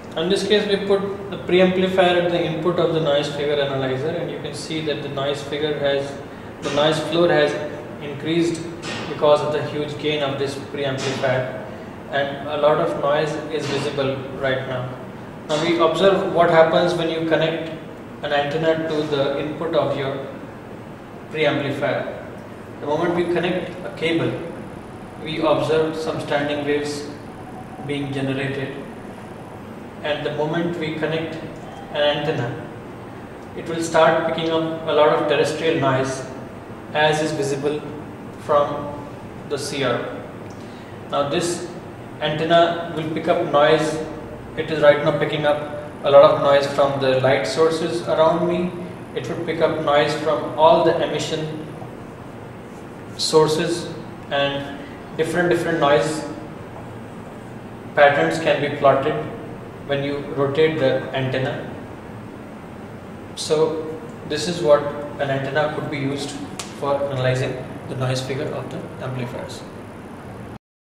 In this case, we put the preamplifier at the input of the noise figure analyzer, and you can see that the noise floor has increased because of the huge gain of this preamplifier, and a lot of noise is visible right now. Now we observe what happens when you connect an antenna to the input of your preamplifier. The moment we connect a cable, we observe some standing waves being generated, and the moment we connect an antenna, it will start picking up a lot of terrestrial noise as is visible from the CR. Now this antenna will pick up noise. It is right now picking up a lot of noise from the light sources around me. It will pick up noise from all the emission sources, and different noise patterns can be plotted when you rotate the antenna. So this is what an antenna could be used for analyzing the noise figure of the amplifiers.